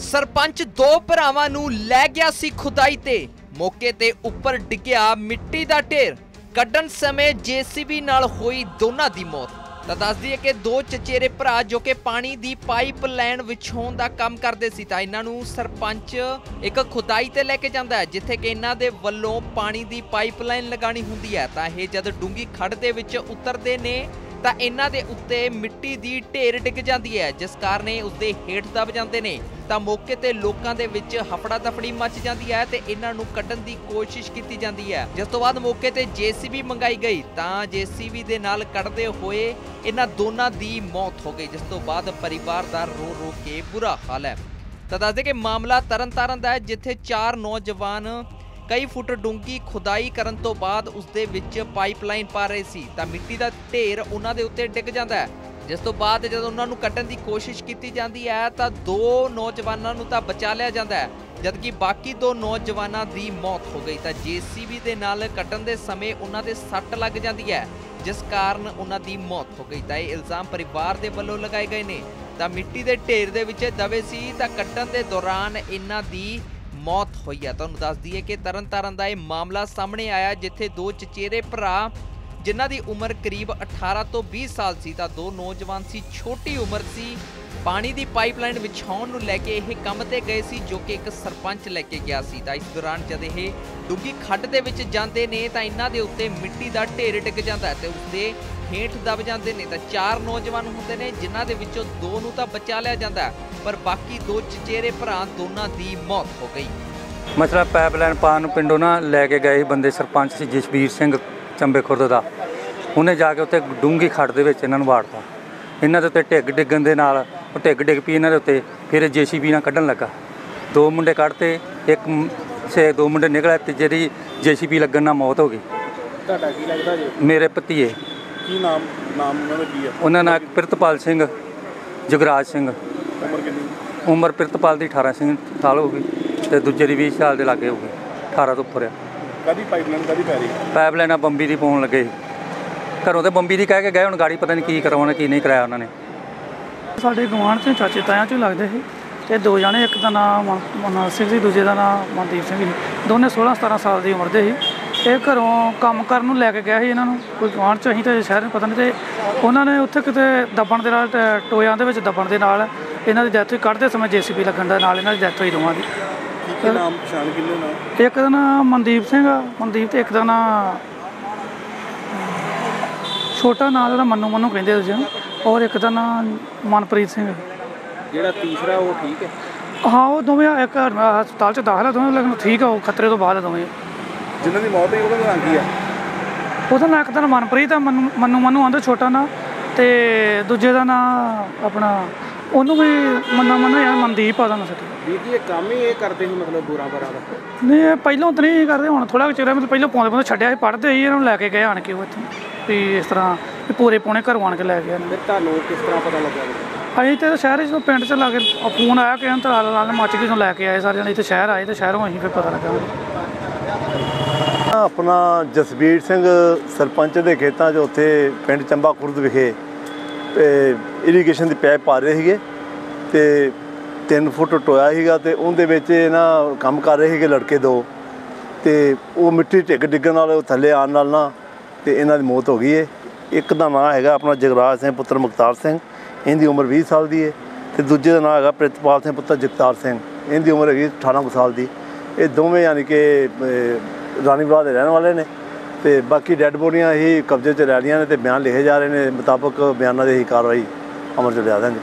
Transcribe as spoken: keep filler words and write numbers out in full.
सरपंच दो भरावां नूं लै गया सी खुदाई ते मौके ते उपर डिग्या मिट्टी दा ढेर कड्ढण समय जेसीबी नाल होई दोनां दी मौत। ਤਾਂ ਦੱਸ ਦਈਏ ਕਿ ਦੋ ਚਚੇਰੇ ਭਰਾ ਜੋ ਕਿ ਪਾਣੀ ਦੀ ਪਾਈਪ ਲਾਈਨ ਵਿਛਾਉਣ ਦਾ ਕੰਮ ਕਰਦੇ ਸੀ ਤਾਂ ਇਹਨਾਂ ਨੂੰ ਸਰਪੰਚ ਇੱਕ ਖੁਦਾਈ ਤੇ ਲੈ ਕੇ ਜਾਂਦਾ ਹੈ ਜਿੱਥੇ ਕਿ ਇਹਨਾਂ ਦੇ ਵੱਲੋਂ ਪਾਣੀ ਦੀ ਪਾਈਪ ਲਾਈਨ ਲਗਾਣੀ ਹੁੰਦੀ ਹੈ। ਤਾਂ ਇਹ ਜਦ ਡੂੰਗੀ ਖੱਡ ਦੇ ਵਿੱਚ ਉਤਰਦੇ ਨੇ ਤਾਂ ਇਹਨਾਂ ਦੇ ਉੱਤੇ ਮਿੱਟੀ ਦੀ ਢੇਰ ਡਿੱਗ ਜਾਂਦੀ ਹੈ ਜਿਸ ਕਾਰਨ ਉਸਦੇ ਹੇਠ ਦਬ ਜਾਂਦੇ ਨੇ। ਤਾਂ ਮੌਕੇ ਤੇ ਲੋਕਾਂ ਦੇ ਵਿੱਚ ਹਫੜਾ ਦਫੜੀ ਮਚ ਜਾਂਦੀ ਹੈ ਤੇ ਇਹਨਾਂ ਨੂੰ ਕੱਢਣ ਦੀ ਕੋਸ਼ਿਸ਼ ਕੀਤੀ ਜਾਂਦੀ ਹੈ ਜਿਸ ਤੋਂ ਬਾਅਦ ਮੌਕੇ ਤੇ ਜੇਸੀਬੀ ਮੰਗਾਈ ਗਈ ਤਾਂ ਜੇਸੀਬੀ ਦੇ ਨਾਲ ਕੱਢਦੇ ਹੋਏ ਇਹਨਾਂ ਦੋਨਾਂ ਦੀ ਮੌਤ ਹੋ ਗਈ ਜਿਸ ਤੋਂ ਬਾਅਦ ਪਰਿਵਾਰ ਦਾ ਰੋ ਰੋ ਕੇ ਬੁਰਾ ਹਾਲ ਹੈ। ਤਾਂ ਦੱਸਦੇ ਕਿ ਮਾਮਲਾ ਤਰਨਤਾਰਨ ਦਾ ਹੈ ਜਿੱਥੇ ਚਾਰ ਨੌਜਵਾਨ कई फुट डूंगी खुदाई करन तो बाद उसदे विच पाइपलाइन पा रहे सी तां मिट्टी दा ढेर उन्हां दे उत्ते डिग जांदा है जिस तो बाद जद उन्हां नूं कड्ढण दी कोशिश कीती जांदी है तां दो नौजवानां नूं तां बचा लिया जांदा है जबकि बाकी दो नौजवानां दी मौत हो गई। तां जेसीबी दे नाल कड्ढण दे समय उन्हां दे सੱਟ लग जांदी है जिस कारण उन्हां दी मौत हो गई। तां इह इल्जाम परिवार दे वल्लों लगाए गए ने। तां मिट्टी दे ढेर दे विच दबे सी तां कड्ढण दे दौरान इन्हां दी मौत हुई है। तुहानूं दस दईए कि तरनतारन दा यह मामला सामने आया जिथे दो चचेरे भरा जिन्हां दी उम्र करीब अठारह तो बीस साल सी तां दो नौजवान सी छोटी उम्र सी पानी दी पाइपलाइन विछाउण नूं लैके यह काम ते गए सी जो कि एक सरपंच लैके गया सी। तां इस दौरान जद यह डूंगी खड्ड दे विच जांदे ने तां इन्हां दे उत्ते मिट्टी दा ढेर डिग जांदा है ते उसदे हेठ दब जांदे ने। तां चार नौजवान हुंदे ने जिन्हां दे विचों दो नूं तां बचा लिया जांदा है पर बाकी दो चचेरे भरा दोनां दी मौत हो गई। मसला पाइपलाइन पान पिंडों ना लैके गए बंदे सरपंच से जसवीर सिंह चंबे खुर्द का उन्हें जाके उत्ते डूंगी खड्ड दे विच इन्हां नूं वाड़ता इन्हां दे उत्ते ढिग डिगन दे नाल ਉਹ ਢਿੱਗ ਡਿੱਗ ਪਈ ਇਹਨਾਂ ਦੇ ਉੱਤੇ ਫਿਰ ਜੇਸੀਬੀ ਨਾਲ ਕੱਢਣ ਲੱਗਾ ਦੋ ਮੁੰਡੇ ਕੱਢਤੇ ਇੱਕ ਸੇ ਦੋ ਮੁੰਡੇ ਨਿਕਲੇ ਤੇ ਜਿਹੜੀ ਜੇਸੀਬੀ ਲੱਗਣ ਨਾਲ ਮੌਤ ਹੋ ਗਈ। ਤੁਹਾਡਾ ਕੀ ਲੱਗਦਾ ਜੀ? ਮੇਰੇ ਭਤੀਏ। ਕੀ ਨਾਮ ਨਾਮ ਉਹਨਾਂ ਦਾ ਕੀ ਹੈ? ਉਹਨਾਂ ਦਾ ਪ੍ਰਿਤਪਾਲ ਸਿੰਘ ਜਗਰਾਜ ਸਿੰਘ। ਉਮਰ ਕਿੰਨੀ? ਉਮਰ ਪ੍ਰਿਤਪਾਲ ਦੀ ਅਠਾਰਾਂ ਸਾਲ ਹੋ ਗਈ ਤੇ ਦੂਜੇ ਦੀ ਵੀਹ ਸਾਲ ਦੇ ਲਾਗੇ ਹੋ ਗਈ ਅਠਾਰਾਂ ਤੋਂ ਉੱਪਰ ਆ। ਕਾਹਦੀ ਪਾਈਪਲਾਈਨ ਕਾਹਦੀ ਪੈ ਰਹੀ? ਪਾਈਪਲਾਈਨਾਂ ਬੰਬੀ ਦੀ ਪਾਉਣ ਲੱਗੇ ਘਰੋਂ ਤੇ ਬੰਬੀ ਦੀ ਕਹਿ ਕੇ ਗਏ ਹੁਣ ਗਾੜੀ ਪਤਾ ਨਹੀਂ ਕੀ ਕਰਵਾਉਣਾ ਕੀ ਨਹੀਂ ਕਰਾਇਆ ਉਹਨਾਂ ਨੇ। ਸਾਡੇ ਗੁਆਂਢ 'ਚ ਚਾਚੇ ਤਾਇਆਂ 'ਚ ਲੱਗਦੇ ਸੀ ਅਤੇ ਦੋ ਜਣੇ ਇੱਕ ਦਾ ਨਾਮ ਮਨੋਜ ਸਿੰਘ ਸੀ ਦੂਜੇ ਦਾ ਨਾਮ ਮਨਦੀਪ ਸਿੰਘ ਸੀ ਦੋਨੇ ਸੋਲਾਂ ਸਤਾਰਾਂ ਸਾਲ ਦੀ ਉਮਰ ਦੇ ਸੀ। ਇਹ ਘਰੋਂ ਕੰਮ ਕਰਨ ਨੂੰ ਲੈ ਕੇ ਗਿਆ ਸੀ ਇਹਨਾਂ ਨੂੰ ਕੋਈ ਗੁਆਂਢ 'ਚ ਅਸੀਂ ਤਾਂ ਸ਼ਹਿਰ ਨੂੰ ਪਤਾ ਨਹੀਂ ਅਤੇ ਉਹਨਾਂ ਨੇ ਉੱਥੇ ਕਿਤੇ ਦੱਬਣ ਦੇ ਨਾਲ ਟੋਇਆਂ ਦੇ ਵਿੱਚ ਦੱਬਣ ਦੇ ਨਾਲ ਇਹਨਾਂ ਦੀ ਡੈਥ ਹੋਈ। ਕੱਢਦੇ ਸਮੇਂ ਜੇ ਸੀ ਬੀ ਲੱਗਣ ਦੇ ਨਾਲ ਇਹਨਾਂ ਦੀ ਡੈਥ ਹੋਈ ਦੋਵਾਂ ਦੀ। ਨਾਮ ਪਛਾਣ ਕਿੰਨੇ ਨਾਮ? ਇੱਕ ਦਾ ਨਾਮ ਮਨਦੀਪ ਸਿੰਘ ਆ ਮਨਦੀਪ ਅਤੇ ਇੱਕ ਦਾ ਨਾਂ ਛੋਟਾ ਨਾਂ ਉਹਦਾ ਮੰਨੂ ਮੰਨੂ ਕਹਿੰਦੇ ਦੂਜੇ ਨੂੰ ਔਰ ਇੱਕ ਦਾ ਨਾਂ ਮਨਪ੍ਰੀਤ ਸਿੰਘ। ਜਿਹੜਾ ਤੀਸਰਾ ਉਹ ਠੀਕ ਹੈ? ਹਾਂ ਉਹ ਦੋਵੇਂ ਇੱਕ ਹਸਪਤਾਲ 'ਚ ਦਾਖਲ ਆ ਦੋਵੇਂ ਲੇਕਿਨ ਠੀਕ ਆ ਉਹ ਖਤਰੇ ਤੋਂ ਬਾਅਦ ਦੋਵੇਂ। ਜਿਹਨਾਂ ਦੀ ਮੌਤ ਹੋਈ ਉਹਦਾ ਨਾਂ ਕੀ ਆ? ਉਹਦਾ ਨਾਂ ਇੱਕ ਦਾ ਮਨਪ੍ਰੀਤ ਆ ਮੰਨੂ ਮੰਨੂ ਮੰਨੂ ਆਉਂਦਾ ਛੋਟਾ ਨਾਂ ਅਤੇ ਦੂਜੇ ਦਾ ਨਾਂ ਆਪਣਾ ਉਹਨੂੰ ਵੀ ਮੰਨਾ ਮੰਨਾ ਯਾਰ ਮਨਦੀਪ ਆ ਉਹਦਾ ਨਾਂ ਸੱਚ। ਵੀਰ ਜੀ ਇਹ ਕੰਮ ਹੀ ਇਹ ਕਰਦੇ ਸੀ ਮਤਲਬ ਬੁਰਾ ਬਰਾ ਦਾ? ਨਹੀਂ ਇਹ ਪਹਿਲਾਂ ਤਾਂ ਨਹੀਂ ਕਰਦੇ ਹੁਣ ਥੋੜ੍ਹਾ ਚਿਰ ਮਤਲਬ ਪਹਿਲਾਂ ਪਾਉਂਦੇ ਪਾਉਂਦੇ ਛੱਡਿਆ ਸੀ ਪੜ੍ਹਦੇ ਸੀ ਇਹਨਾਂ ਨੂੰ ਲੈ ਕੇ ਗਏ ਆਣ ਕੇ ਉਹ ਇੱਥੋਂ ਵੀ ਇਸ ਤਰ੍ਹਾਂ ਵੀ ਪੂਰੇ ਪੌਣੇ ਘਰੋਂ ਆਣ ਕੇ ਲੈ ਗਏ। ਫਿਰ ਤੁਹਾਨੂੰ ਕਿਸ ਤਰ੍ਹਾਂ ਪਤਾ ਲੱਗਾ? ਅਸੀਂ ਤਾਂ ਸ਼ਹਿਰ 'ਚ ਪਿੰਡ 'ਚ ਲਾ ਕੇ ਫੋਨ ਆਇਆ ਕਿ ਤਾਂ ਨਾਲ ਮੱਚ ਗਈ ਤੋਂ ਲੈ ਕੇ ਆਏ ਸਾਰੇ ਜਣੇ ਇੱਥੇ ਸ਼ਹਿਰ ਆਏ ਅਤੇ ਸ਼ਹਿਰੋਂ ਅਸੀਂ ਫਿਰ ਪਤਾ ਲੱਗਾ। ਆਪਣਾ ਜਸਵੀਰ ਸਿੰਘ ਸਰਪੰਚ ਦੇ ਖੇਤਾਂ 'ਚ ਉੱਥੇ ਪਿੰਡ ਚੰਬਾ ਖੁਰਦ ਵਿਖੇ ਇਰੀਗੇਸ਼ਨ ਦੀ ਪੈਪ ਪਾ ਰਹੇ ਸੀਗੇ ਅਤੇ ਤਿੰਨ ਫੁੱਟ ਟੋਇਆ ਸੀਗਾ ਅਤੇ ਉਹਦੇ ਵਿੱਚ ਨਾ ਕੰਮ ਕਰ ਰਹੇ ਸੀਗੇ ਲੜਕੇ ਦੋ ਅਤੇ ਉਹ ਮਿੱਟੀ ਢਿੱਗ ਡਿੱਗਣ ਨਾਲ ਥੱਲੇ ਆਉਣ ਨਾਲ ਨਾ ਅਤੇ ਇਹਨਾਂ ਦੀ ਮੌਤ ਹੋ ਗਈ ਹੈ। ਇੱਕ ਦਾ ਨਾਂ ਹੈਗਾ ਆਪਣਾ ਜਗਰਾਜ ਸਿੰਘ ਪੁੱਤਰ ਮੁਖਤਾਰ ਸਿੰਘ ਇਹਦੀ ਉਮਰ ਵੀਹ ਸਾਲ ਦੀ ਹੈ ਅਤੇ ਦੂਜੇ ਦਾ ਨਾਂ ਹੈਗਾ ਪ੍ਰਿਤਪਾਲ ਸਿੰਘ ਪੁੱਤਰ ਜਗਤਾਰ ਸਿੰਘ ਇਹਦੀ ਉਮਰ ਹੈਗੀ ਅਠਾਰਾਂ ਕੁ ਸਾਲ ਦੀ। ਇਹ ਦੋਵੇਂ ਯਾਨੀ ਕਿ ਰਾਣੀਵਾਲਾ ਦੇ ਰਹਿਣ ਵਾਲੇ ਨੇ ਅਤੇ ਬਾਕੀ ਡੈੱਡ ਬੋਡੀਆਂ ਹੀ ਕਬਜ਼ੇ 'ਚ ਲੈ ਰਹੀਆਂ ਨੇ ਅਤੇ ਬਿਆਨ ਲਿਖੇ ਜਾ ਰਹੇ ਨੇ ਮੁਤਾਬਕ ਬਿਆਨਾਂ ਦੀ ਹੀ ਕਾਰਵਾਈ ਅਮਲ 'ਚ ਲਿਆ ਦਾਂਗੇ।